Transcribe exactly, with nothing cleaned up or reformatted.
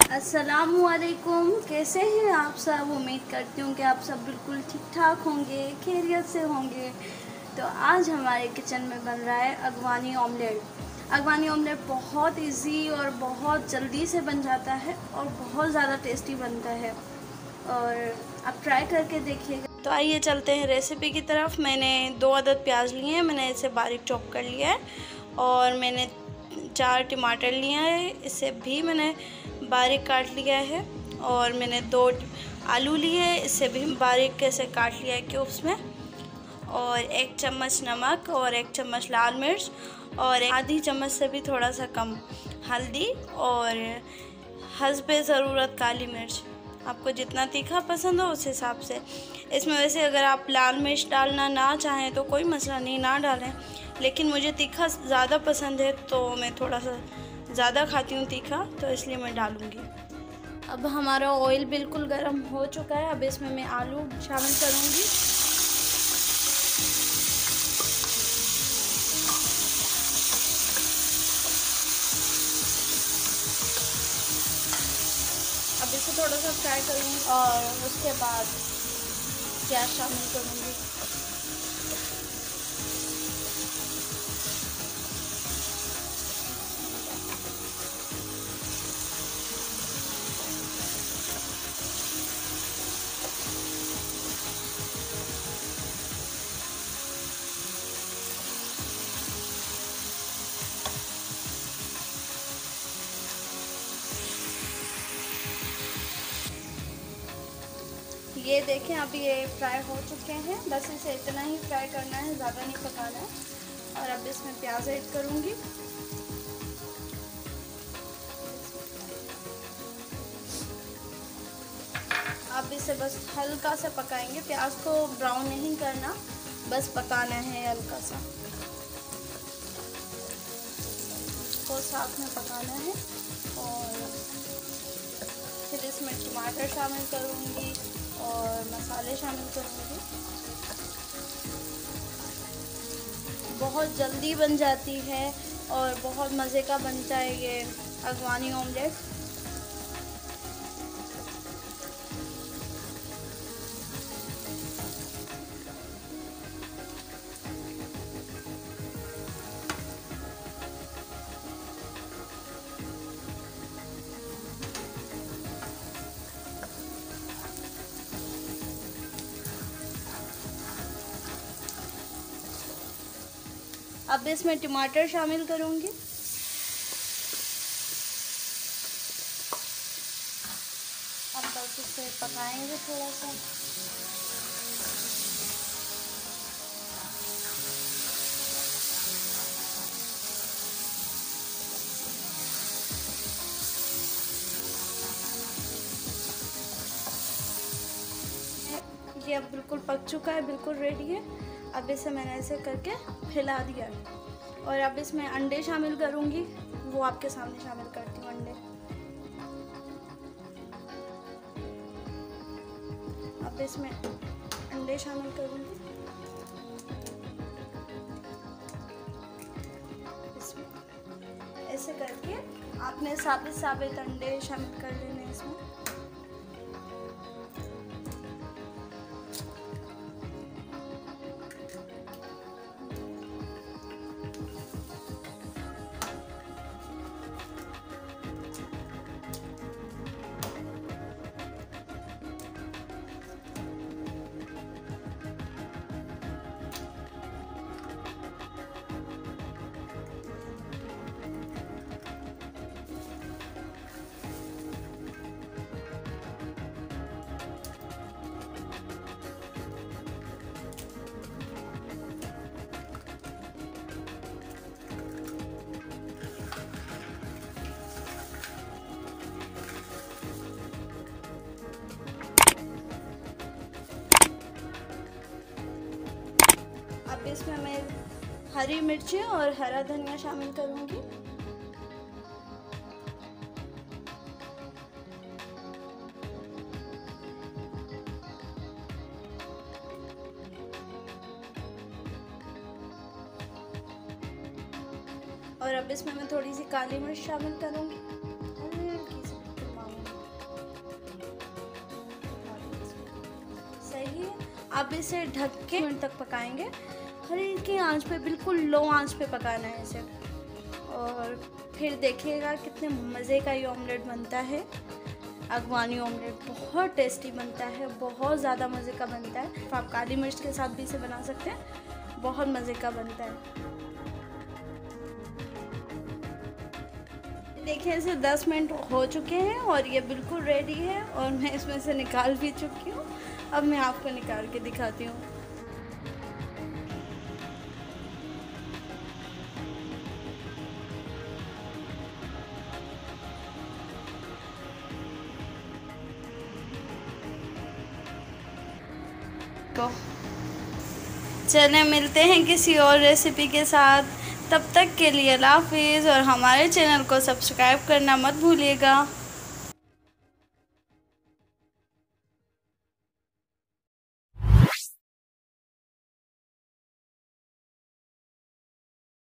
अस्सलामुअलैकुम, कैसे हैं आप सब। उम्मीद करती हूँ कि आप सब बिल्कुल ठीक ठाक होंगे, खैरियत से होंगे। तो आज हमारे किचन में बन रहा है अगवानी ऑमलेट। अगवानी ऑमलेट बहुत इजी और बहुत जल्दी से बन जाता है और बहुत ज़्यादा टेस्टी बनता है, और आप ट्राई करके देखिएगा। तो आइए चलते हैं रेसिपी की तरफ। मैंने दो अदद प्याज लिए हैं, मैंने इसे बारीक चॉप कर लिया है। और मैंने चार टमाटर लिया है, इसे भी मैंने बारीक काट लिया है। और मैंने दो आलू लिए हैं, इसे भी बारीक कैसे काट लिया है क्यूब्स में। और एक चम्मच नमक और एक चम्मच लाल मिर्च और आधी चम्मच से भी थोड़ा सा कम हल्दी और हस्बे ज़रूरत काली मिर्च। आपको जितना तीखा पसंद हो उस हिसाब से। इसमें वैसे अगर आप लाल मिर्च डालना ना चाहें तो कोई मसला नहीं, ना डालें, लेकिन मुझे तीखा ज़्यादा पसंद है तो मैं थोड़ा सा ज़्यादा खाती हूँ तीखा, तो इसलिए मैं डालूँगी। अब हमारा ऑयल बिल्कुल गर्म हो चुका है। अब इसमें मैं आलू शामिल करूँगी। अब इसे थोड़ा सा फ्राई करूँगी और उसके बाद प्याज शामिल करूँगी। ये देखें, अब ये फ्राई हो चुके हैं। बस इसे इतना ही फ्राई करना है, ज़्यादा नहीं पकाना है। और अब इसमें प्याज ऐड करूँगी। अब इसे बस हल्का सा पकाएंगे, प्याज को ब्राउन नहीं करना, बस पकाना है हल्का सा, को साथ में पकाना है। और फिर इसमें टमाटर शामिल करूँगी और मसाले शामिल करूँगी। बहुत जल्दी बन जाती है और बहुत मज़े का बनता है ये अगवानी ऑमलेट। अब इसमें टमाटर शामिल करूँगी। अब बस इसे पकाएंगे थोड़ा सा। ये अब बिल्कुल पक चुका है, बिल्कुल रेडी है। अब इसे मैंने ऐसे करके फैला दिया है। और अब इसमें अंडे शामिल करूँगी, वो आपके सामने शामिल करती हूँ अंडे। अब इसमें अंडे शामिल करूँगी। इसमें ऐसे करके आपने साबित साबित अंडे शामिल कर लेने हैं इसमें। अब इसमें मैं हरी मिर्चें और हरा धनिया शामिल करूँगी। और अब इसमें मैं थोड़ी सी काली मिर्च शामिल करूँगी, हल्की सी मामूली। अब इसे ढक के मिनट तक पकाएंगे। हल्की आंच पे, बिल्कुल लो आंच पे पकाना है इसे। और फिर देखिएगा कितने मज़े का ये ऑमलेट बनता है। अगवानी ऑमलेट बहुत टेस्टी बनता है, बहुत ज़्यादा मज़े का बनता है। तो आप काली मिर्च के साथ भी इसे बना सकते हैं, बहुत मज़े का बनता है। देखिए इसे दस मिनट हो चुके हैं और ये बिल्कुल रेडी है और मैं इसमें से निकाल भी चुकी हूँ। अब मैं आपको निकाल के दिखाती हूँ। चलें मिलते हैं किसी और रेसिपी के साथ, तब तक के लिए अल्लाह हाफिज़। और हमारे चैनल को सब्सक्राइब करना मत भूलिएगा।